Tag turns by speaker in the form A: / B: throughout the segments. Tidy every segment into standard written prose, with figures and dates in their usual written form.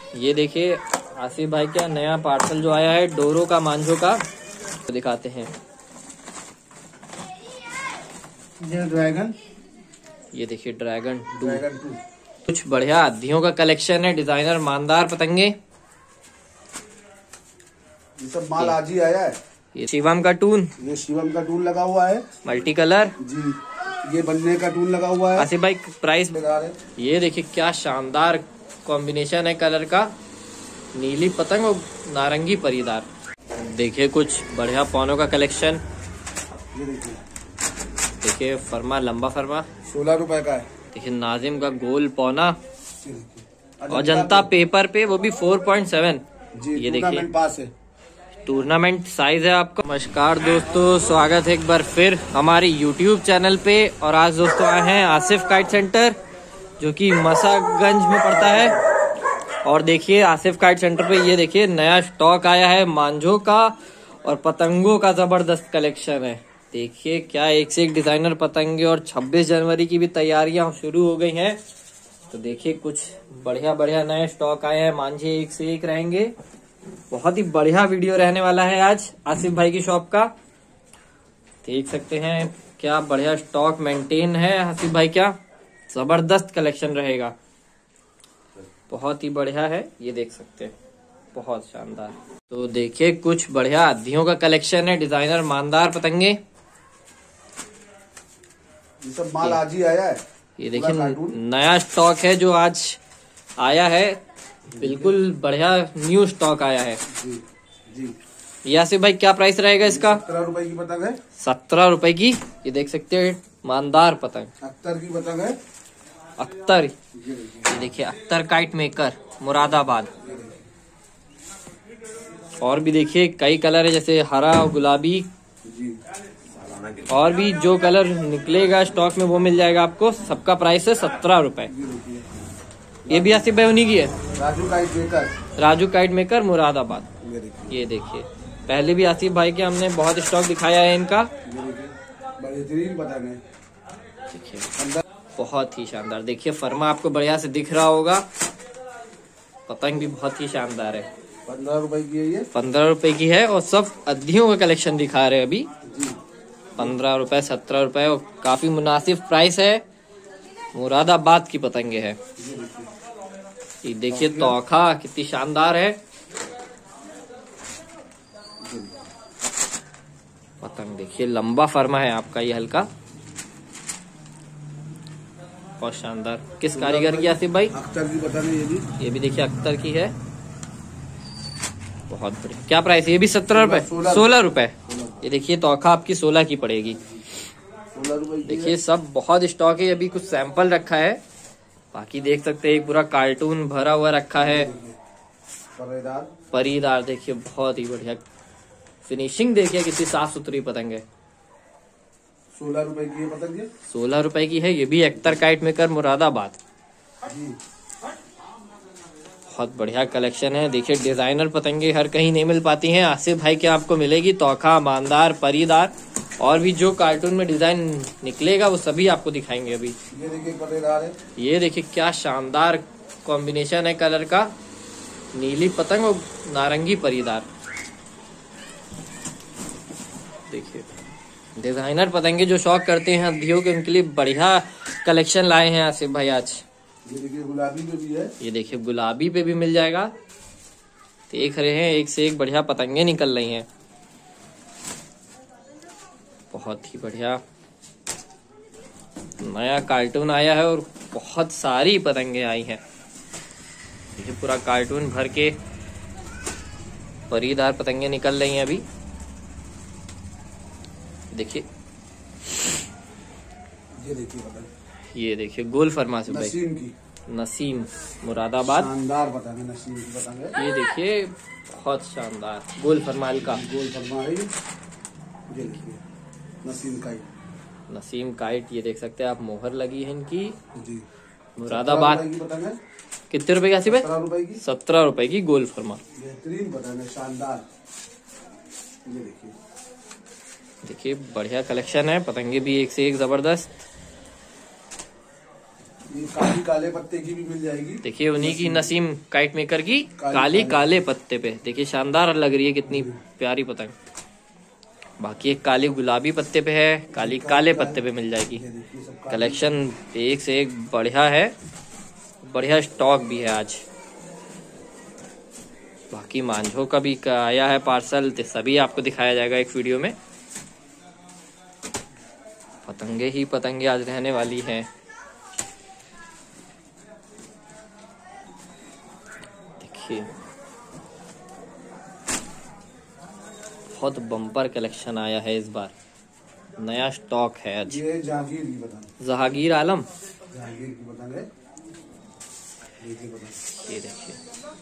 A: ये देखिए आसिफ भाई का नया पार्सल जो आया है डोरो का मांझो का, तो दिखाते हैं।
B: ये ड्रैगन,
A: ये देखिए ड्रैगन टू।
B: कुछ
A: कुछ बढ़िया आधियों का कलेक्शन है, डिजाइनर मानदार पतंगे।
B: ये सब माल आज ही आया है।
A: ये शिवम का टून,
B: ये शिवम का टूल लगा हुआ है
A: मल्टी कलर
B: जी। ये बनने का टूल लगा हुआ है।
A: आसिफ भाई प्राइस
B: लगा रहे।
A: ये देखिए क्या शानदार कॉम्बिनेशन है कलर का, नीली पतंग और नारंगी परीदार। देखिए कुछ बढ़िया पौनों का कलेक्शन।
B: ये
A: देखिए फरमा, लंबा फरमा
B: 16 रुपए का है।
A: देखिए नाजिम का गोल पौना
B: ये देखिए।
A: और जनता पेपर पे, वो भी 4.7
B: जी।
A: ये देखिए
B: टूर्नामेंट पास है,
A: टूर्नामेंट साइज है आपका। नमस्कार दोस्तों, स्वागत है एक बार फिर हमारे YouTube चैनल पे। और आज दोस्तों आए हैं आसिफ काइट सेंटर, जो कि मसागंज में पड़ता है। और देखिए आसिफ काइट सेंटर पे ये देखिए नया स्टॉक आया है मांझों का और पतंगों का जबरदस्त कलेक्शन है। देखिए क्या एक से एक डिजाइनर पतंगे, और 26 जनवरी की भी तैयारियां शुरू हो गई हैं। तो देखिए कुछ बढ़िया बढ़िया नए स्टॉक आए हैं, मांझे एक से एक रहेंगे। बहुत ही बढ़िया वीडियो रहने वाला है आज आसिफ भाई की शॉप का। देख सकते हैं क्या बढ़िया स्टॉक मेंटेन है आसिफ भाई का, जबरदस्त कलेक्शन रहेगा, बहुत ही बढ़िया है। ये देख सकते हैं बहुत शानदार। तो देखिए कुछ बढ़िया आधियों का कलेक्शन है, डिजाइनर मानदार पतंगे।
B: ये सब माल आज ही आया है।
A: ये देखिए नया स्टॉक है जो आज आया है, बिल्कुल बढ़िया न्यू स्टॉक आया है
B: जी जी।
A: ये आसिफ भाई क्या प्राइस रहेगा इसका?
B: 17 रुपए की पतंग है।
A: 17 रुपए की। ये देख सकते हैं मानदार पतंग,
B: अख्तर की पतंग है।
A: अख्तर।
B: ये
A: ये देखिए अख्तर काइट मेकर मुरादाबाद। और भी देखिए कई कलर है, जैसे हरा और गुलाबी,
B: जी।
A: और भी जो कलर निकलेगा स्टॉक में वो मिल जाएगा आपको। सबका प्राइस है 17 रुपए। ये भी आसिफ भाई उन्हीं की है,
B: Raju kite maker,
A: Raju kite maker Moradabad.
B: ये देखिए।
A: ये देखिए पहले भी आसिफ भाई के हमने बहुत स्टॉक दिखाया है इनका।
B: ये देखिए बेहतरीन पतंग है।
A: देखिए
B: अंदर
A: बहुत ही शानदार। देखिए फरमा आपको बढ़िया से दिख रहा होगा, पतंग भी बहुत ही शानदार है।
B: 15 रुपए की है ये।
A: 15 रुपए की है, और सब अधियों का कलेक्शन दिखा रहे हैं अभी।
B: जी।
A: 15 रुपए, 17 रुपए, और काफी मुनासिब प्राइस है। मुरादाबाद की पतंगे है। ये देखिए तोखा कितनी शानदार है पतंग। देखिए लंबा फरमा है आपका ये, हल्का बहुत शानदार। किस कारीगर की आसिफ भाई?
B: अख्तर की पतंग है ये भी।
A: ये भी देखिए अख्तर की है, बहुत बढ़िया। क्या प्राइस है? ये भी 17 रुपए, 16 रुपए। ये देखिए तोखा आपकी 16 की पड़ेगी।
B: 16 रुपए।
A: देखिए सब बहुत स्टॉक है, अभी कुछ सैंपल रखा है, बाकी देख सकते हैं एक पूरा कार्टून भरा हुआ रखा है। परीदार देखिए बहुत ही बढ़िया फिनिशिंग, देखिए कितनी साफ सुथरी पतंग है।
B: 16 रुपए की है पतंग ये।
A: 16 रुपए की है। ये भी अख्तर काइट मेकर मुरादाबाद।
B: जी।
A: बहुत बढ़िया कलेक्शन है। देखिए डिजाइनर पतंगे हर कहीं नहीं मिल पाती हैं, आसिफ भाई के आपको मिलेगी। तोखा, मानदार, परीदार, और भी जो कार्टून में डिजाइन निकलेगा वो सभी आपको दिखाएंगे अभी।
B: ये देखिए परेदार है।
A: ये देखिए क्या शानदार कॉम्बिनेशन है कलर का, नीली पतंग और नारंगी परीदार। देखिए डिजाइनर पतंगे जो शौक करते हैं अधियों के, उनके लिए बढ़िया कलेक्शन लाए हैं आसिफ भाई आज।
B: ये देखिए गुलाबी पे भी है।
A: ये देखिए गुलाबी पे भी मिल जाएगा। देख रहे हैं एक से एक बढ़िया पतंगे निकल रही हैं, बहुत ही बढ़िया नया कार्टून आया है और बहुत सारी पतंगे आई हैं। देखिए पूरा कार्टून भर के परीदार पतंगे निकल रही हैं अभी। देखिए
B: ये देखिए पतंग,
A: ये देखिए गोल फरमा से भाई,
B: नसीम की,
A: नसीम मुरादाबाद।
B: शानदार पतंग है, नसीम की पतंग है।
A: ये देखिए बहुत शानदार गोल फरमाल का,
B: गोल फरमा है। ये देखिए नसीम काइट,
A: नसीम काइट। ये देख सकते हैं आप, मोहर लगी है इनकी।
B: जी।
A: मुरादाबाद
B: 17 रुपए की पतंग है।
A: कितने रुपए की आसिफ है?
B: 17 रुपए की।
A: 17 रुपए की गोल फरमा।
B: बेहतरीन पतंग है, शानदार। ये देखिए
A: देखिए बढ़िया कलेक्शन है, पतंगे भी एक से एक जबरदस्त।
B: ये काली काले पत्ते की भी मिल जाएगी।
A: देखिए उन्हीं की नसीम काइट मेकर की काली काले पत्ते पे। देखिए शानदार लग रही है, कितनी प्यारी पतंग। बाकी एक काली गुलाबी पत्ते पे है, काली काले पत्ते पे मिल जाएगी। कलेक्शन एक से एक बढ़िया है, बढ़िया स्टॉक भी है आज। बाकी मांझों का भी आया है पार्सल, तो सभी आपको दिखाया जाएगा एक वीडियो में। पतंगे ही पतंगे आज रहने वाली हैं। देखिए बहुत बम्पर कलेक्शन आया है इस बार, नया स्टॉक है आज।
B: ये जहांगीर की पतंग,
A: जहांगीर आलम,
B: जहांगीर की पतंग है।
A: ये देखिए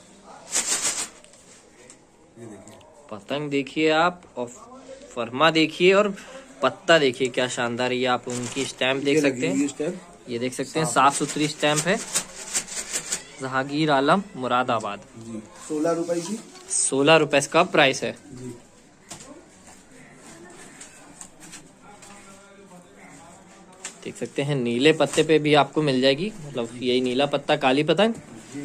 A: पतंग देखिए आप, और फरमा देखिए और पत्ता देखिए क्या शानदार। ये आप उनकी स्टैम्प देख सकते हैं, ये देख सकते हैं साफ सुथरी स्टैम्प है। जहांगीर आलम मुरादाबाद।
B: 16 रुपए की,
A: 16 रुपए इसका प्राइस है
B: जी।
A: देख सकते हैं नीले पत्ते पे भी आपको मिल जाएगी, मतलब यही नीला पत्ता काली पतंग
B: जी।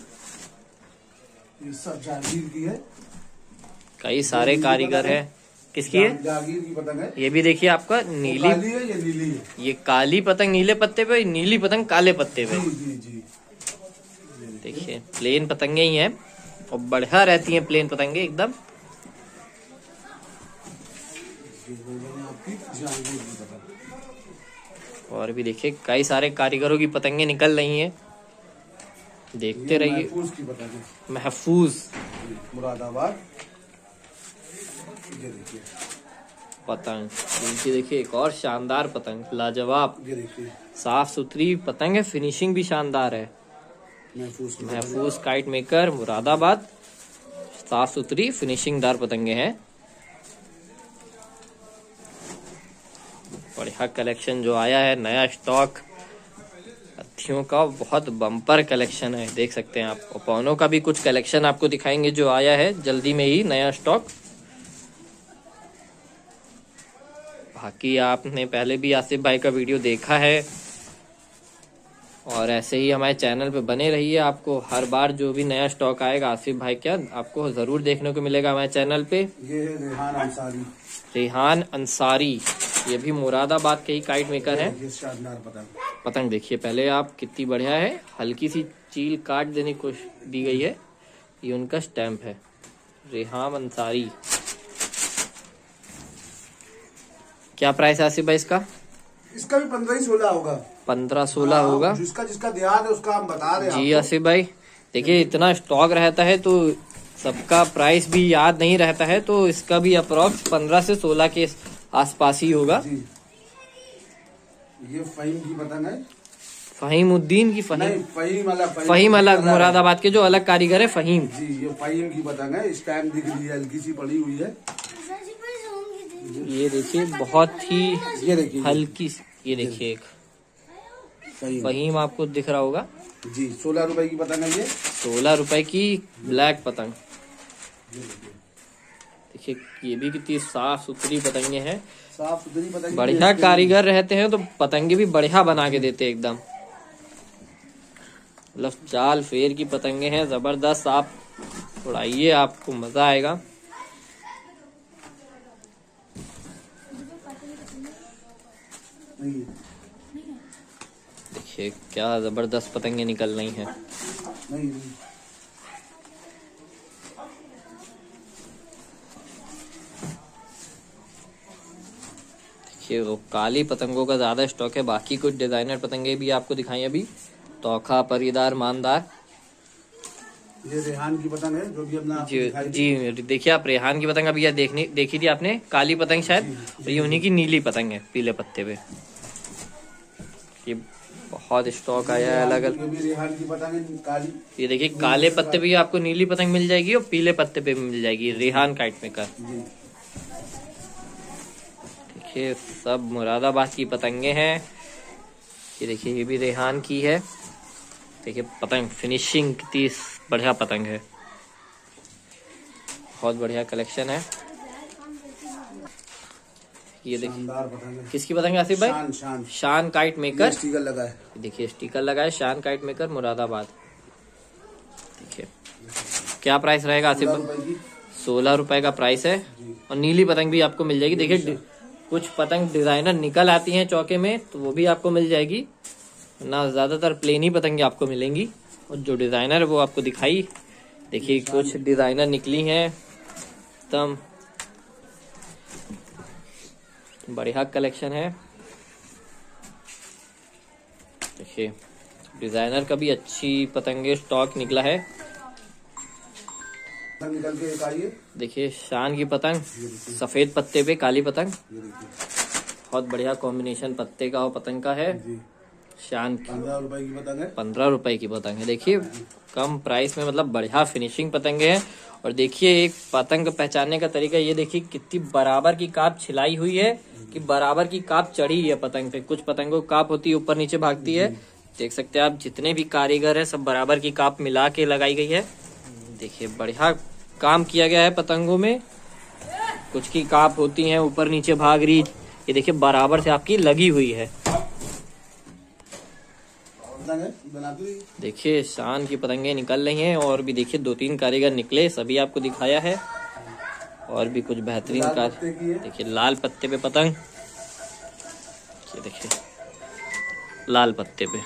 B: ये सब जहांगीर की है।
A: कई सारे कारीगर है। किसकी है?
B: जहांगीर की पतंग है।
A: ये भी देखिए आपका नीली,
B: काली है, ये नीली है।
A: ये काली पतंग नीले पत्ते पे, नीली पतंग काले पत्ते पे।
B: जी जी जी।
A: देखिए प्लेन पतंगे ही हैं और बढ़िया रहती हैं प्लेन पतंगे एकदम।
B: आपकी जहांगीर की पतंग।
A: और भी देखिए कई सारे कारीगरों की पतंगे निकल रही हैं, देखते रहिए।
B: महफूज की पतंग है,
A: महफूज
B: मुरादाबाद। ये देखिए
A: पतंग, इनकी देखिए एक और शानदार पतंग, लाजवाब
B: ये देखिए
A: साफ सुथरी पतंग है, फिनिशिंग भी शानदार है।
B: महफूज की
A: महफूज काइट मेकर मुरादाबाद, साफ सुथरी फिनिशिंग दार पतंगे हैं। बढ़िया कलेक्शन जो आया है, नया स्टॉक हाथियों का, बहुत बम्पर कलेक्शन है, देख सकते हैं आप। और पौनों का भी कुछ कलेक्शन आपको दिखाएंगे जो आया है जल्दी में ही, नया स्टॉक। बाकी आपने पहले भी आसिफ भाई का वीडियो देखा है, और ऐसे ही हमारे चैनल पे बने रहिए। आपको हर बार जो भी नया स्टॉक आएगा आसिफ भाई क्या आपको जरूर देखने को मिलेगा हमारे चैनल पे।
B: ये है रेहान अंसारी।
A: रेहान अंसारी, ये भी मुरादाबाद के ही काइट मेकर है।
B: ये शानदार पतंग।
A: पतंग देखिए पहले आप, कितनी बढ़िया है, हल्की सी चील काट देने की कोशिश दी गई है। ये उनका स्टैम्प है, रेहान अंसारी। क्या प्राइस है आसिफ भाई इसका?
B: इसका भी 15-16 होगा।
A: 15-16 होगा।
B: जिसका जिसका ध्यान है उसका हम बता रहे हैं
A: जी आसिफ भाई, देखिए इतना स्टॉक रहता है तो सबका प्राइस भी याद नहीं रहता है, तो इसका भी अप्रोक्स 15 से 16 के आसपास ही होगा।
B: जी। ये फहीम की पतंग है।
A: फहीमुद्दीन की
B: नहीं,
A: फहीम अलग, मुरादाबाद के जो अलग कारीगर है फहीम।
B: जी, ये फहीम की पतंग है। स्टैम्प दिख रही है, हल्की सी पड़ी हुई है।
A: ये देखिए बहुत ही
B: ये देखिए
A: हल्की, ये देखिए एक फहीम आपको दिख रहा होगा
B: जी। 16 रुपए की पतंग है ये।
A: 16 रुपए की ब्लैक पतंग। देखिए ये भी कितनी साफ सुथरी पतंगे हैं,
B: साफ सुथरी पतंग।
A: बढ़िया कारीगर रहते हैं तो पतंगे भी बढ़िया बना के देते हैं एकदम। मतलब चाल फेर की पतंगे हैं जबरदस्त। आप उड़ाइए, आपको मजा आएगा। देखिए क्या जबरदस्त पतंगे निकल रही हैं।
B: नहीं।
A: देखिए वो काली पतंगों का ज्यादा स्टॉक है, बाकी कुछ डिजाइनर पतंगे भी आपको दिखाई अभी। तोखा, परीदार, मानदार।
B: ये रेहान की पतंग है जो भी अपना
A: जी देखिए आप, रेहान की पतंग अभी यह देखी थी आपने, काली पतंग शायद, और ये उन्हीं की नीली पतंग है पीले पत्ते पे। ये बहुत स्टॉक आया है अलग अलग।
B: रेहान की पतंग है काली।
A: ये देखिए काले पत्ते पे आपको नीली पतंग मिल जाएगी और पीले पत्ते पे भी मिल जाएगी, रेहान काइट मेकर। देखिए सब मुरादाबाद की पतंगे हैं। ये देखिए ये भी रेहान की है। देखिए पतंग फिनिशिंग कितनी बढ़िया पतंग है, बहुत बढ़िया कलेक्शन है। ये देखिए
B: शानदार पतंग है।
A: किसकी पतंग है आसिफ भाई?
B: शान शान
A: शान काइट मेकर।
B: स्टिकर लगा है।
A: देखिए स्टिकर लगा है, शान काइट मेकर मुरादाबाद। देखिए क्या प्राइस रहेगा आसिफ
B: 16
A: भाई?
B: रुपए की।
A: 16 रुपए का प्राइस है। और नीली पतंग भी आपको मिल जाएगी। देखिए कुछ पतंग डिजाइनर निकल आती हैं चौके में, तो वो भी आपको मिल जाएगी, ना ज्यादातर प्लेन ही पतंगे आपको मिलेंगी। और जो डिजाइनर है वो आपको दिखाई। देखिए कुछ डिजाइनर निकली हैं, एकदम बढ़िया कलेक्शन है। देखिए डिजाइनर का भी अच्छी पतंगे स्टॉक निकला है।
B: निकल के एक आई है।
A: देखिए शान की पतंग, सफेद पत्ते पे काली पतंग,
B: ये देखिए
A: बहुत बढ़िया कॉम्बिनेशन पत्ते का और पतंग का है।
B: जी।
A: शान की
B: 15 रुपए की पतंग है।
A: 15 रुपए की पतंग है। देखिए कम प्राइस में मतलब बढ़िया फिनिशिंग पतंगे हैं। और देखिए एक पतंग को पहचानने का तरीका ये देखिए कितनी बराबर की काप छिलाई हुई है, कि बराबर की काप चढ़ी है पतंग पे। कुछ पतंगों काप होती है ऊपर नीचे भागती है, देख सकते हैं आप। जितने भी कारीगर है सब बराबर की काप मिला के लगाई गई है। देखिए बढ़िया काम किया गया है पतंगों में। कुछ की काप होती हैं ऊपर नीचे भाग रही, ये देखिए बराबर से आपकी लगी हुई है। देखिए शान की पतंगे निकल रही हैं। और भी देखिए 2-3 कारीगर निकले, सभी आपको दिखाया है। और भी कुछ बेहतरीन कार। देखिए लाल पत्ते पे पतंग, ये देखिए लाल पत्ते पे।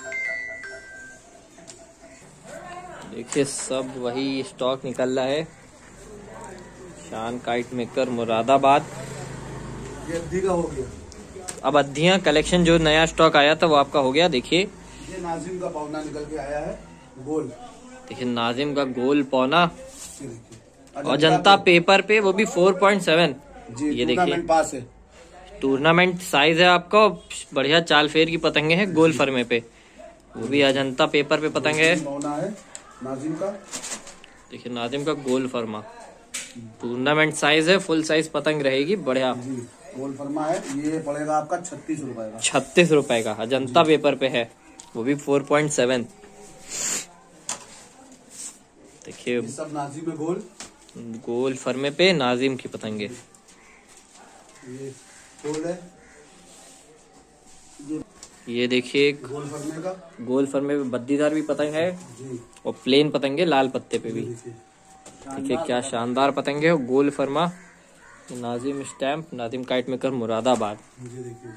A: देखिए सब वही स्टॉक निकल रहा है। शान काइट मेकर मुरादाबाद।
B: ये अद्धी का हो गया।
A: अब अद्धियां कलेक्शन जो नया स्टॉक आया था वो आपका हो गया। देखिए
B: ये नाजिम का पौना निकल के आया है, गोल।
A: देखिए नाजिम का गोल पौना,
B: ये देखिए
A: अजंता पेपर पे, वो भी 4.7।
B: जी।
A: ये देखिए
B: टूर्नामेंट पास है।
A: टूर्नामेंट साइज है आपका। बढ़िया चाल फेर की पतंगे हैं गोल फर्मे पे, वो भी अजंता पेपर पे पतंग है।
B: पौना है नाजिम का।
A: देखिए नाजिम का गोल फर्मा, टूर्नामेंट साइज है, फुल साइज पतंग रहेगी बढ़िया।
B: जी गोल फर्मा है। ये पड़ेगा आपका 36 रुपए का।
A: 36 रुपए का अजंता पेपर पे है, वो भी 4.7। देखिए
B: ये सब नाजिम में गोल।
A: गोल फर्मे पे नाजिम की पतंगे।
B: ये गोल है।
A: ये देखिए
B: गोल फर्मे का।
A: गोल फर्मे पे बद्दीदार भी पतंग है,
B: जी।
A: और प्लेन पतंगे लाल पत्ते पे भी।
B: देखिए
A: देखिए क्या शानदार पतंगे, गोल फर्मा, Nazim stamp, Nazim kite maker Moradabad.
B: ये देखिए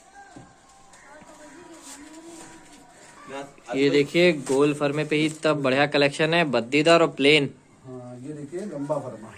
A: ये देखिए गोल फर्मे पे ही तब बढ़िया कलेक्शन है, बद्दीदार और प्लेन।
B: हाँ ये देखिए लंबा फर्मा।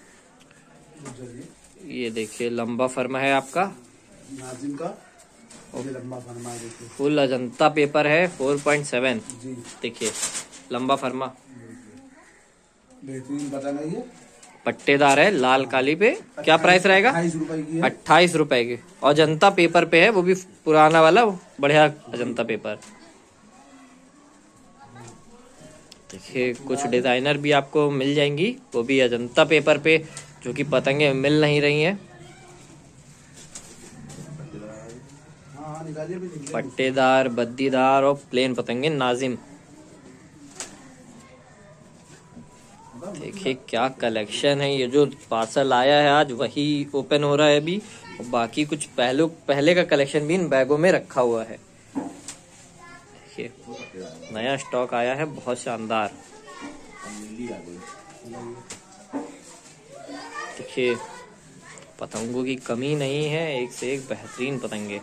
A: ये देखिए लंबा फर्मा है आपका,
B: नाजिम का। ये लंबा फर्मा है देखिए।
A: फुल अजंता पेपर है 4.7।
B: जी।
A: देखिए लंबा फर्मा,
B: बेहतरीन पतंग है ये।
A: पट्टेदार है लाल काली पे। क्या प्राइस रहेगा?
B: 28 रुपए की है।
A: 28 रुपए की। और अजंता पेपर पे है, वो भी पुराना वाला बढ़िया अजंता पेपर। देखिए कुछ डिजाइनर भी आपको मिल जाएंगी, वो भी अजंता पेपर पे, जो कि पतंगे मिल नहीं रही हैं।
B: हाँ निकालिए भी निकले।
A: पट्टेदार, बद्दीदार और प्लेन पतंगे नाजिम। देखिए क्या कलेक्शन है। ये जो पार्सल आया है आज वही ओपन हो रहा है अभी, और बाकी कुछ पहले का कलेक्शन भी इन बैगों में रखा हुआ है। देखिए नया स्टॉक आया है, बहुत शानदार। देखिए पतंगों की कमी नहीं है, एक से एक बेहतरीन पतंगे।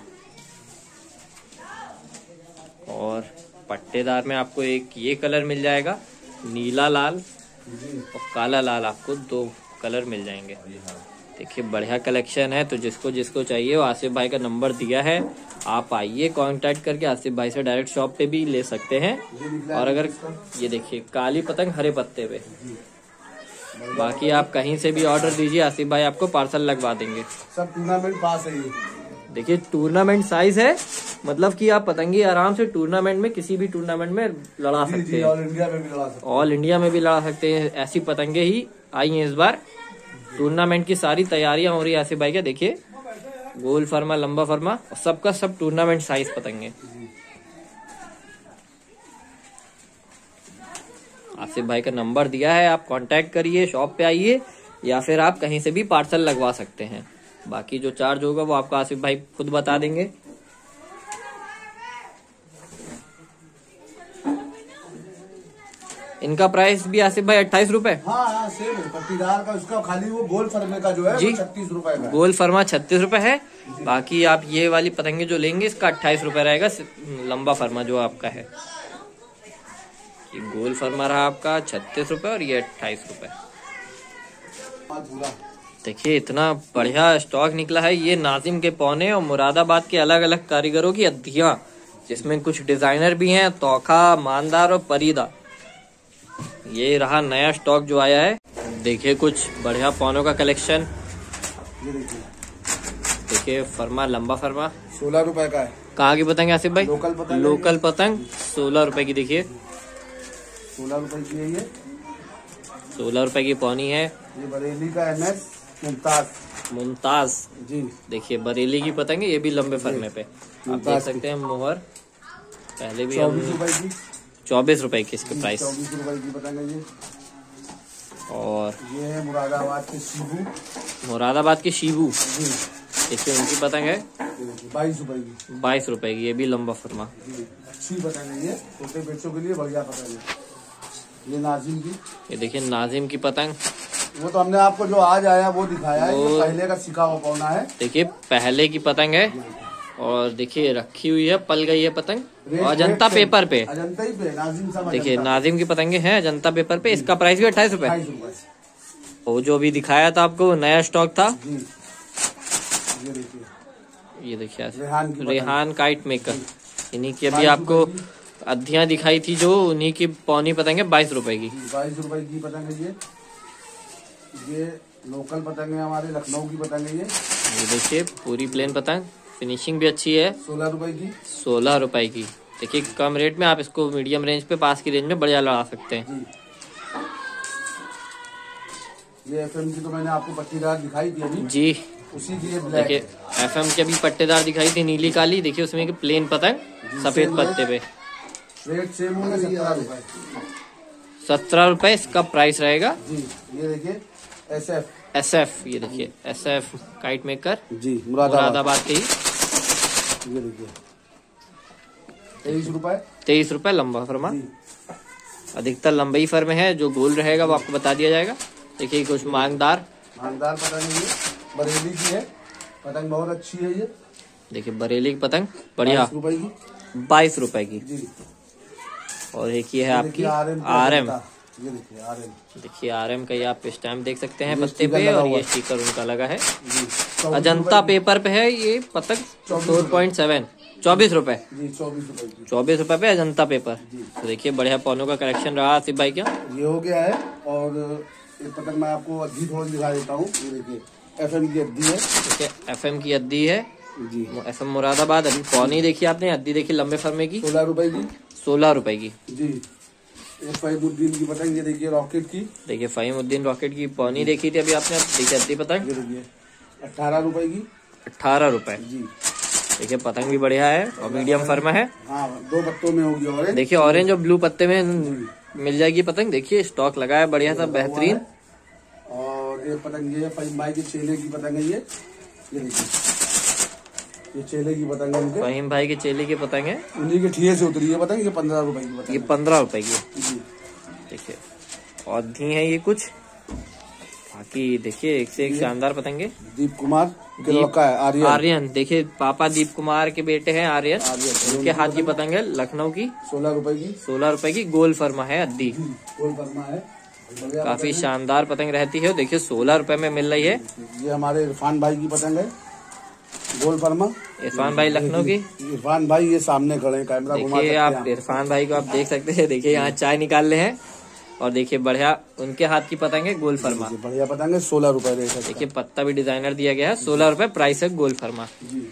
A: और पट्टेदार में आपको एक ये कलर मिल जाएगा, नीला लाल और काला लाल, आपको 2 कलर मिल जाएंगे। देखिए बढ़िया कलेक्शन है। तो जिसको जिसको चाहिए वो आसिफ भाई का नंबर दिया है, आप आइए कांटेक्ट करके आसिफ भाई से डायरेक्ट शॉप पे भी ले सकते हैं। और अगर ये देखिए काली पतंग हरे पत्ते पे, बाकी आप कहीं से भी ऑर्डर दीजिए, आसिफ भाई आपको पार्सल लगवा देंगे।
B: सब टूर्नामेंट पास है ये।
A: देखिए टूर्नामेंट साइज है, मतलब कि आप पतंगी आराम से टूर्नामेंट में, किसी भी टूर्नामेंट में लड़ा सकते हैं।
B: ऑल इंडिया में भी लड़ा सकते हैं।
A: ऑल इंडिया में भी लड़ा सकते हैं। ऐसी पतंगे ही आई हैं इस बार। टूर्नामेंट की सारी तैयारियां हो रही है आसिफ भाई का। देखिए गोल फर्मा, लंबा फर्मा, और सबका सब टूर्नामेंट साइज पतंगे। आसिफ भाई का नंबर दिया है, आप कांटेक्ट करिए, शॉप पे आइए, या फिर आप कहीं से भी पार्सल लगवा सकते हैं। बाकी जो चार्ज होगा वो आपको आसिफ भाई खुद बता देंगे। इनका प्राइस भी आसिफ भाई 28 रुपए।
B: हाँ हाँ सेम है, पट्टीदार का उसका खाली वो गोल फरमे का जो है
A: जी
B: 36 रुपए का है।
A: गोल फरमा 36 रुपए है। बाकी आप ये वाली पतंगे जो लेंगे इसका 28 रुपए रहेगा, लंबा फरमा जो आपका है। ये गोल फरमा रहा आपका 36 रुपए और ये 28 रुपए। देखिए इतना बढ़िया स्टॉक निकला है। ये नाजिम के पौने और मुरादाबाद के अलग अलग कारीगरों की अद्धियां, जिसमें कुछ डिजाइनर भी हैं, तोखा, मानदार और परीदा। ये रहा नया स्टॉक जो आया है। देखिए कुछ बढ़िया पौनों का कलेक्शन।
B: ये
A: देखिए फरमा, लंबा फरमा
B: 16 रुपए का है।
A: कहाँ की पतंग है आसिफ भाई?
B: लोकल पतंग।
A: लोकल पतंग 16 रुपए की। देखिए
B: 16 रुपए की है ये।
A: 16 रुपए की पौनी है।
B: ये बरेली का MS
A: मुमताज
B: जी।
A: देखिए बरेली की पतंग है, ये भी लंबे फरमे पे आप देख सकते हैं मोहर। पहले भी
B: 24 रुपए की।
A: 24 रुपए की इसके प्राइस।
B: 24 रुपए की पतंग है ये।
A: और
B: ये है मुरादाबाद के शिबू।
A: मुरादाबाद की शिबू
B: जी।
A: देखिए उनकी पतंग है
B: 22 रुपए की।
A: 22 रुपए की। ये भी लंबा फरमा।
B: जी अच्छी पतंग है ये, छोटे बच्चों के लिए बढ़िया पतंग है। ये नाजिम की।
A: ये देखिए नाजिम की पतंग।
B: वो तो हमने आपको जो आज आया वो दिखाया है, ये पहले का सिका हुआ पौना है।
A: देखिए पहले की पतंग है और देखिए रखी हुई है, पल गई है पतंग और अजंता पेपर पे।
B: अजंता ही पे नाजिम सब।
A: देखिए नाजिम की पतंगे हैं अजंता पेपर पे। इसका प्राइस भी 28 रुपए।
B: 28 रुपए।
A: वो जो अभी दिखाया था आपको नया स्टॉक था।
B: जी ये देखिए,
A: ये देखिए
B: रेहान
A: रेहान काइट मेकर। इन्हीं की अभी आपको अद्धियां दिखाई थी जो, उन्हीं की पौनी पतंग है 22 रुपए की।
B: 22 रुपए की पतंग है ये लोकल पतंग है, हमारे लखनऊ की पतंग है
A: ये देखिए पूरी प्लेन पतंग, फिनिशिंग भी अच्छी है।
B: 16 रुपए की।
A: 16 रुपए की। देखिए कम रेट में आप इसको मीडियम रेंज पे, पास की रेंज में बढ़िया लगा सकते हैं।
B: जी ये FM की तो मैंने आपको पट्टीदार दिखाई थी अभी
A: जी।
B: उसी की ये ब्लैक।
A: देखिए FM की अभी पट्टेदार दिखाई थी नीली काली। देखिए उसमें की प्लेन पतंग सफेद पत्ते पे।
B: रेट सेम होगा 17 रुपए।
A: 17 रुपए इसका प्राइस रहेगा।
B: जी ये देखिए
A: SF ये देखिए SF kite maker
B: ji
A: Moradabad के ही।
B: ये देखिए 23 रुपए।
A: 23 रुपए लंबा फरमा। अधिकतर लंबई फर में है, जो गोल रहेगा वो आपको बता दिया जाएगा। देखिए कुछ मांगदार
B: पतंग है, ये बरेली की है पतंग, बहुत अच्छी है ये।
A: देखिए बरेली की पतंग बढ़िया
B: 22 रुपए की।
A: 22 रुपए की।
B: जी।
A: और एक ये है आपकी RM।
B: ये देखिए RM।
A: देखिए RM का ये आप स्टैम्प देख सकते हैं पत्ते पे, और ये स्टिकर उनका लगा है।
B: जी
A: अजंता पेपर पे है ये पतंग 4.7 24 रुपए।
B: जी 24 रुपए की।
A: 24 रुपए पे अजंता पेपर। तो देखिए बढ़िया पौनों का कलेक्शन रहा आसिफ भाई क्या।
B: ये हो गया है। और ये पतंग मैं आपको अद्दी थोड़ी दिखा देता हूँ। ये देखिए FM की अद्दी है।
A: देखिए FM की अद्दी है
B: जी।
A: FM मुरादाबाद। अभी पौनी देखी आपने, अद्दी देखी लंबे फरमे की
B: 16 रुपए की।
A: 16 रुपए की।
B: जी ये फहीमुद्दीन की पतंग, ये देखिए रॉकेट की।
A: देखिए फहीमुद्दीन रॉकेट की पौनी देखी थी अभी आपने। देखिए अद्दी पतंग
B: ये देखिए 18 रुपए की।
A: 18 रुपए।
B: जी
A: देखिए पतंग भी बढ़िया है और मीडियम फर्मा है।
B: हाँ 2 पत्तों में होगी ऑरेंज।
A: देखिए ऑरेंज और ब्लू पत्ते में मिल जाएगी पतंग। देखिए स्टॉक लगा है बढ़िया सा बेहतरीन।
B: और ये पतंग ये फहीम भाई के चेले की पतंग है ये देखिए, ये चेले की पतंग है उनके।
A: फहीम भाई के चेले की पतंग है,
B: उन्हीं के ठिये से उतरी है पतंग। ये 15 रुपए की पतंग।
A: ये 15 रुपए की है।
B: जी
A: देखिए और धी है ये कुछ। बाकी देखिए एक से एक शानदार पतंगे।
B: दीप कुमार के लड़का है
A: आर्यन। देखिए पापा दीप कुमार के बेटे हैं आर्यन। उनके हाथ की पतंग है लखनऊ की
B: 16 रुपए की।
A: 16 रुपए की गोल फर्मा है अद्दी।
B: गोल फरमा है,
A: काफी शानदार पतंग रहती है। देखिए 16 रुपए में मिल रही है।
B: ये हमारे इरफान भाई की पतंग है गोल फरमा।
A: इरफान भाई लखनऊ की।
B: इरफान भाई ये सामने खड़े हैं, कैमरा घुमा सकते
A: देखिए
B: हैं
A: आप इरफान भाई को आप देख सकते हैं। देखिए यहाँ चाय निकाल रहे हैं और देखिए बढ़िया उनके हाथ की पतंग है गोल फर्मा।
B: बढ़िया पतंग है 16 रुपए रेट है।
A: देखिए पत्ता भी डिजाइनर दिया गया है। 16 रुपए प्राइस है गोल फर्मा।
B: जी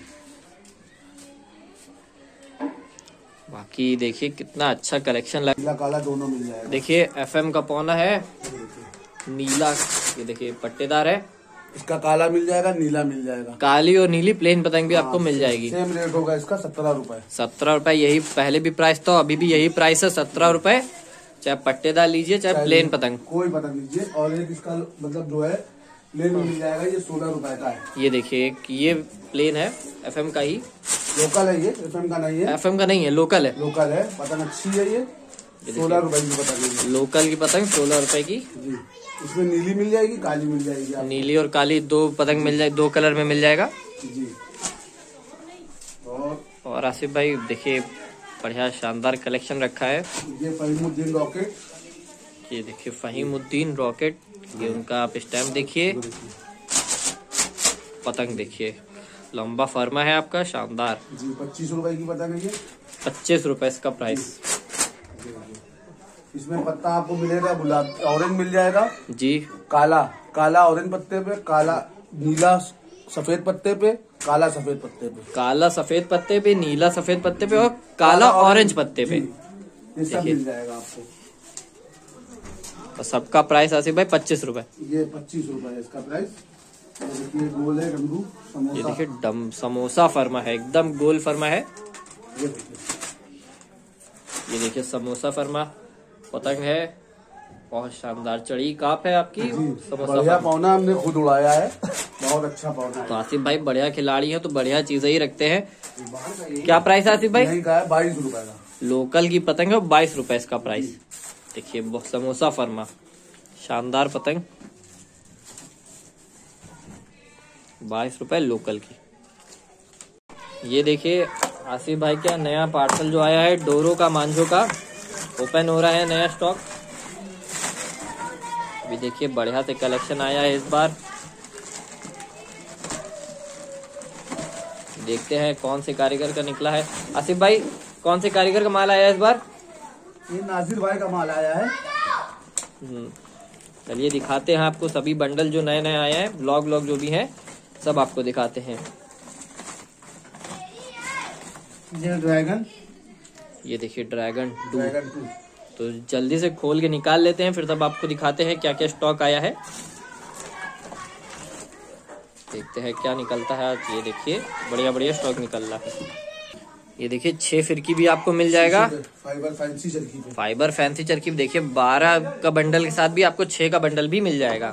A: बाकी देखिए कितना अच्छा कलेक्शन लगा।
B: नीला काला दोनों मिल जाएगा।
A: देखिए FM का पौना है नीला। ये देखिए पट्टेदार है।
B: इसका काला मिल जाएगा, नीला मिल जाएगा।
A: काली और नीली प्लेन पतंग भी आपको मिल जाएगी।
B: सेम रेट होगा इसका 17 रुपए।
A: 17 रुपए। यही पहले भी प्राइस था, अभी भी यही प्राइस है 17 रुपए। चाहे पट्टेदार लीजिए चाहे प्लेन पतंग,
B: कोई पतंग लीजिए। और एक इसका मतलब जो है प्लेन मिल जाएगा, ये 16 रुपए का है।
A: ये देखिए ये प्लेन है, FM का ही,
B: लोकल है ये, FM का नहीं है।
A: FM का नहीं है, लोकल है।
B: लोकल है, पतंग अच्छी है ये 16 रुपए की पतंग है।
A: लोकल की पतंग 16 रुपए की
B: जी। इसमें नीली मिल जाएगी, काली मिल जाएगी आपको।
A: नीली और काली दो पतंग मिल जाए, 2 कलर में मिल जाएगा
B: जी।
A: और आसिफ भाई देखिए बढ़िया शानदार कलेक्शन रखा है।
B: ये फहीमुद्दीन रॉकेट,
A: ये देखिए फहीमुद्दीन रॉकेट, ये उनका आप स्टैम्प देखिए, पतंग देखिए, लंबा फर्मा है आपका, शानदार
B: जी। 25 रुपए की पतंग है ये,
A: 25 रुपए इसका प्राइस।
B: इसमें पत्ता आपको मिलेगा गुलाब ऑरेंज मिल जाएगा
A: जी,
B: काला ऑरेंज पत्ते पे, काला नीला सफेद पत्ते पे, काला सफेद पत्ते पे,
A: काला सफेद पत्ते पे, नीला सफेद पत्ते पे और काला ऑरेंज पत्ते पे,
B: ये सब मिल जाएगा आपको।
A: और सबका प्राइस आसिफ भाई 25 रुपए।
B: ये 25 रुपए है इसका प्राइस। देखिए गोल है डमरू
A: ये
B: समोसा,
A: देखिए समोसा फर्मा है, एकदम गोल फर्मा है। ये देखिए समोसा फर्मा पतंग है, बहुत शानदार चढ़ी काप है आपकी। समोसा
B: बढ़िया पौना हमने खुद उड़ाया है, बहुत अच्छा पौना
A: तो
B: है।
A: आसिफ भाई बढ़िया खिलाड़ी हैं तो बढ़िया चीजें ही रखते हैं। क्या प्राइस है आसिफ भाई?
B: नहीं का है 22 रुपए का।
A: लोकल की पतंग है, 22 रुपए इसका प्राइस। देखिए समोसा फर्मा शानदार पतंग, 22 रुपए लोकल की। ये देखिए आसिफ भाई का नया पार्सल जो आया है डोरो का, मांझो का, ओपन हो रहा है नया स्टॉक। अभी देखिए बढ़िया से कलेक्शन आया है इस बार। देखते हैं कौन से कारीगर का निकला है। आसिफ भाई कौन से कारीगर का माल आया है इस बार?
B: ये नाजिर भाई का माल आया है।
A: चलिए दिखाते हैं आपको सभी बंडल जो नए नए आए हैं, ब्लॉग जो भी हैं सब आपको दिखाते हैं।
B: ये ड्रैगन,
A: ये देखिए ड्रैगन 2।
B: ड्रैगन 2।
A: तो जल्दी से खोल के निकाल लेते हैं, फिर तब आपको दिखाते हैं क्या क्या स्टॉक आया है। देखते हैं क्या निकलता है आज। ये देखिए बढ़िया बढ़िया स्टॉक निकल रहा है। ये देखिए 6 फिरकी भी आपको मिल जाएगा,
B: फाइबर फैंसी चरखी पे।
A: फाइबर फैंसी चरखी। देखिए 12 का बंडल के साथ भी आपको 6 का बंडल भी मिल जाएगा।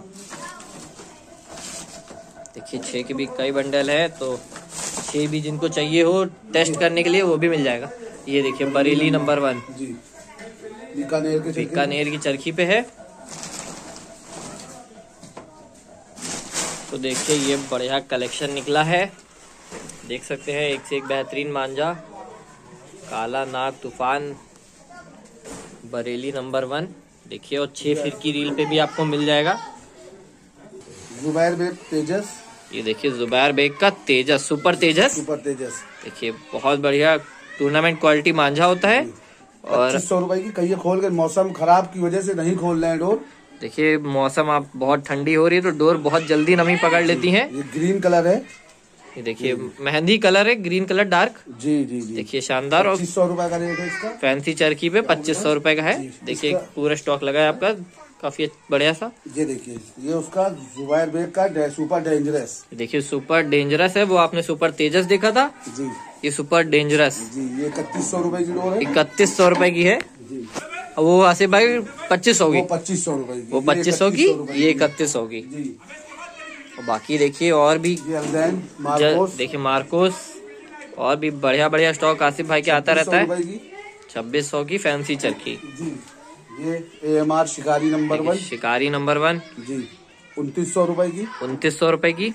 A: देखिए 6 के भी कई बंडल है, तो 6 भी जिनको चाहिए हो टेस्ट करने के लिए वो भी मिल जाएगा। ये देखिए बरेली नंबर 1
B: जी, बीकानेर
A: की चरखी पे है। तो देखिए ये बढ़िया कलेक्शन निकला है, देख सकते हैं एक से एक बेहतरीन मांझा, काला नाग तूफान बरेली नंबर 1। देखिए और 6 फिरकी रील पे भी आपको मिल जाएगा।
B: जुबैर बेग तेजस,
A: ये देखिए जुबैर बेग का तेजस, सुपर तेजस। देखिए बहुत बढ़िया टूर्नामेंट क्वालिटी मांझा होता है। और
B: 2500 रुपए की कहिए खोल के, मौसम खराब की वजह से नहीं खोल रहे हैं डोर।
A: देखिए मौसम आप बहुत ठंडी हो रही है तो डोर बहुत जल्दी नमी पकड़ लेती है।
B: ये ग्रीन कलर है,
A: ये देखिए मेहंदी कलर है, ग्रीन कलर डार्क।
B: जी जी जी।
A: देखिए शानदार। और
B: 2500 रुपए का रेट है इसका।
A: फैंसी चरखी पे 2500 रुपए का है। देखिए पूरा स्टॉक लगा है आपका, काफी बढ़िया सा।
B: ये देखिए ये उसका जुबैर बेग का सुपर डेंजरस।
A: देखिए सुपर डेंजरस है, वो आपने सुपर तेजस देखा था
B: जी,
A: ये सुपर डेंजरस
B: जी। ये 3100 रुपए की डोर है,
A: 3100 रुपए की है।
B: जी।
A: वो आसिफ भाई 2500 की,
B: वो 2500 रुपए की,
A: वो 2500 की, ये 3100 की।
B: जी।
A: और बाकी देखिए और भी
B: ये अल्दैन मार्कोस,
A: देखिए मार्कोस, और भी बढ़िया बढ़िया स्टॉक आसिफ भाई के आता रहता है। 2600 की फैंसी चरखी।
B: जी। ये AMR शिकारी नंबर 1,
A: शिकारी नंबर 1
B: जी, 2900 रुपए की,
A: 2900 रुपए की।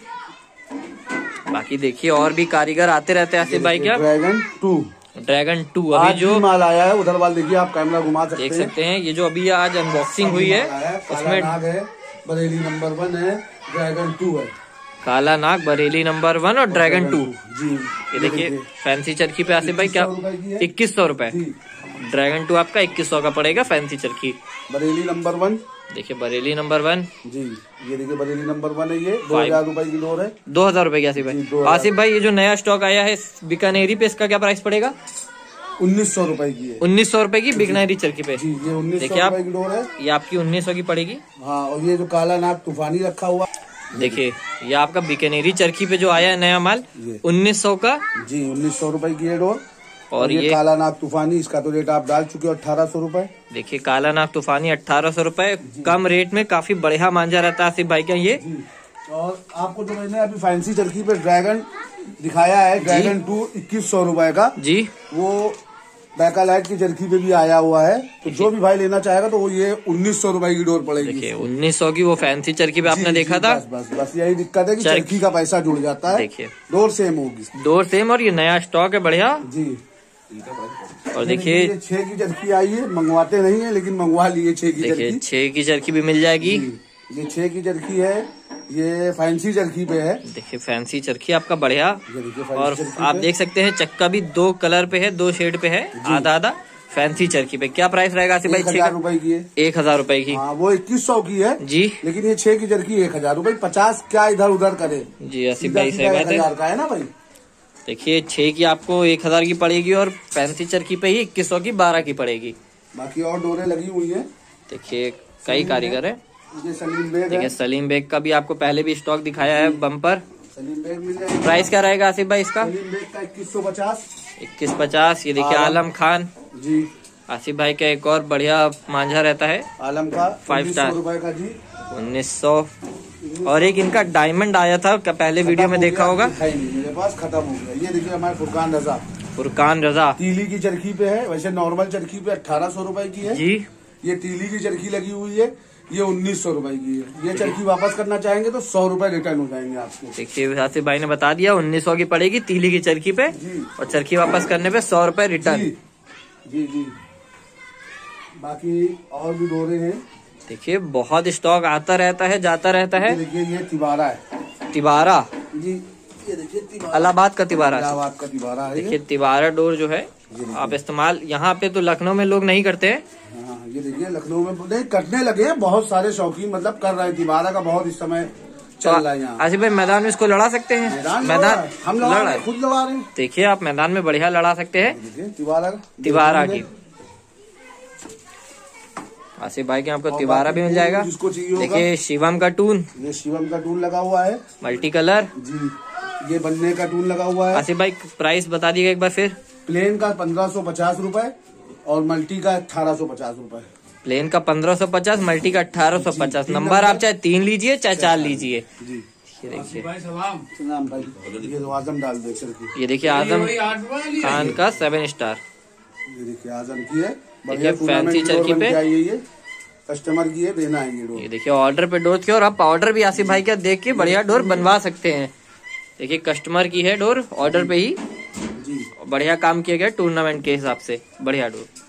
A: बाकी देखिए और भी कारीगर आते रहते हैं आसिफ भाई क्या। ड्रैगन 2 अभी जो
B: माल आया है, उधर वाल देखिए, आप कैमरा घुमा सकते हैं,
A: देख सकते हैं। ये जो अभी आज अनबॉक्सिंग हुई है उसमें
B: नाग है, बरेली नंबर 1 है, ड्रैगन 2 है,
A: काला नाग बरेली नंबर 1 और ड्रैगन 2।
B: जी।
A: ये देखिए फैंसी चरखी पे आसिफ भाई क्या 2100 रुपए। ड्रैगन 2 आपका 2100 का पड़ेगा फैंसी चरखी।
B: बरेली नंबर 1,
A: देखिए बरेली नंबर 1
B: जी। ये देखिए बरेली नंबर 1 है, ये 2000 रुपए की डोर है,
A: 2000 रुपए की आसिफ भाई। आसिफ भाई ये जो नया स्टॉक आया है बीकानेरी पे, इसका क्या प्राइस पड़ेगा?
B: 1900 रुपए की है,
A: 1900 रुपए की बीकानेरी चरखी पे।
B: जी। ये 1900
A: देखिए आप,
B: रुपए की डोर है,
A: ये आपकी 1900 की पड़ेगी।
B: हाँ। और ये जो काला नाग तूफानी रखा हुआ,
A: देखिए ये आपका बीकानेरी चरखी पे जो आया है नया माल 1900 का,
B: जी, 1900 रुपए की है डोर।
A: और ये
B: काला नाग तूफानी, इसका तो रेट आप डाल चुके हो 1800 रुपए।
A: देखिए काला नाग तूफानी 1800 रुपए, कम रेट में काफी बढ़िया मांझा रहता है आसिफ भाई का ये।
B: और आपको जो मैंने अभी फैंसी चरखी पे ड्रैगन दिखाया है, ड्रैगन 2 2100 रुपए का
A: जी,
B: वो बैकालाइट की चरखी पे भी आया हुआ है। तो जो भी भाई लेना चाहेगा तो वो ये 1900 रुपए की डोर पड़ेगी।
A: देखिए 1900 की वो फैंसी चरखी पे आपने देखा था।
B: बस यही दिक्कत है कि चरखी का पैसा जुड़ जाता है।
A: देखिए
B: डोर सेम होगी,
A: डोर सेम, और ये नया स्टॉक है बढ़िया
B: जी।
A: और देखिए
B: 6 की चरखी आई है, मंगवाते नहीं है लेकिन मंगवा लिए 6 की
A: देखिए
B: चरखी।
A: 6 की चरखी भी मिल जाएगी।
B: ये 6 की चरखी है, ये फैंसी चरखी पे है।
A: देखिए फैंसी चरखी आपका बढ़िया।
B: ये देखिए
A: और
B: फैंसी चरखी
A: आप
B: पे।
A: देख सकते हैं चक्का भी 2 कलर पे है, 2 शेड पे है, आधा आधा। फैंसी चरखी पे क्या प्राइस रहेगा आसिफ भाई?
B: 1000 रुपए की है।
A: 1000 रुपए की।
B: हाँ, वो 2100 की है
A: जी
B: लेकिन ये 6 की चरखी 1000 रुपए। 50 क्या इधर उधर करे
A: जी आसिफ भाई, सही बात है।
B: 1000 का है ना भाई।
A: देखिए 6 की आपको 1000 की पड़ेगी और फैंसी चरखी पे ही 2100 की 12 की पड़ेगी।
B: बाकी और डोरे लगी हुई है।
A: देखिए कई कारीगर है।
B: ये सलीम बेग
A: देखिए
B: है।
A: सलीम बेग का भी आपको पहले भी स्टॉक दिखाया है बम्पर।
B: सलीम बेग मिल जाएगा।
A: प्राइस क्या रहेगा आसिफ भाई इसका?
B: सलीम बेग का 2150।
A: 2150। ये देखिए आलम खान
B: जी,
A: आसिफ भाई का एक और बढ़िया मांझा रहता है,
B: आलम का
A: 5 स्टार
B: 1900 रुपए का जी।
A: 1900। और एक इनका डायमंड आया था, पहले वीडियो में देखा होगा।
B: है नहीं मेरे पास, खत्म हो गया। ये देखिए हमारे फुरकान रजा,
A: फुरकान रजा
B: तीली की चरखी पे है। वैसे नॉर्मल चरखी पे 1800 रुपए की है
A: जी।
B: ये तीली की चरखी लगी हुई है, ये 1900 रुपए की है। ये चरखी वापस करना चाहेंगे तो 100 रुपए रिटर्न हो जाएंगे आपको।
A: देखिए आसिफ भाई ने बता दिया 1900 की पड़ेगी तीली की चरखी पे,
B: जी
A: और चरखी वापस करने पे 100 रुपए रिटर्न।
B: जी जी जी। बाकी और भी डोरे हैं।
A: देखिए बहुत स्टॉक आता रहता है, जाता रहता है।
B: ये देखिए ये तिबारा है
A: तिबारा,
B: जी। ये देखिए तिबारा,
A: इलाहाबाद का तिबारा।
B: इलाहाबाद का तिबारा है।
A: देखिए तिबारा डोर जो है आप इस्तेमाल यहाँ पे तो लखनऊ में लोग नहीं करते हैं।
B: हाँ, ये देखिए लखनऊ में नहीं कटने लगे हैं, बहुत सारे शौकीन मतलब कर रहे हैं। तिबारा का बहुत इस समय चल रहा है यहाँ।
A: आसिफ भाई मैदान में इसको लड़ा सकते हैं?
B: मैदान हम लड़ा
A: लड़ा
B: रहे
A: है।
B: हैं, खुद लड़ा रहे हैं।
A: देखिए आप मैदान में बढ़िया लड़ा सकते हैं
B: देखिए तिबारा
A: तिबारा की। आसिफ भाई के आपको तिबारा भी मिल जाएगा।
B: जिसको चाहिए होगा।
A: देखिए शिवम का टून,
B: ये शिवम का टूल लगा हुआ है
A: मल्टी कलर
B: जी। ये बनने का टूल लगा हुआ है।
A: आसिफ भाई प्राइस बता दीजिएगा एक बार फिर।
B: प्लेन का 1550 रुपए और मल्टी का 1850 रुपए।
A: प्लेन का 1550, मल्टी का 1850। नंबर आप चाहे 3 लीजिए चाहे 4 लीजिए।
B: जी
A: ये देखिए,
B: सलाम भाई। ये तो आजम डाल दे चरखी।
A: ये देखिए आजम खान का 7 स्टार।
B: ये देखिए आजम की है,
A: देखिए
B: बढ़िया
A: फैंसी चरखी पे।
B: ये कस्टमर की है, देना है ये डोर।
A: ये देखिए ऑर्डर पे डोर थी, और आप ऑर्डर भी आसिफ भाई का देख के बढ़िया डोर बनवा सकते हैं। देखिए कस्टमर की है डोर, ऑर्डर पे ही
B: जी
A: बढ़िया काम किया गया टूर्नामेंट के हिसाब से, बढ़िया डोर।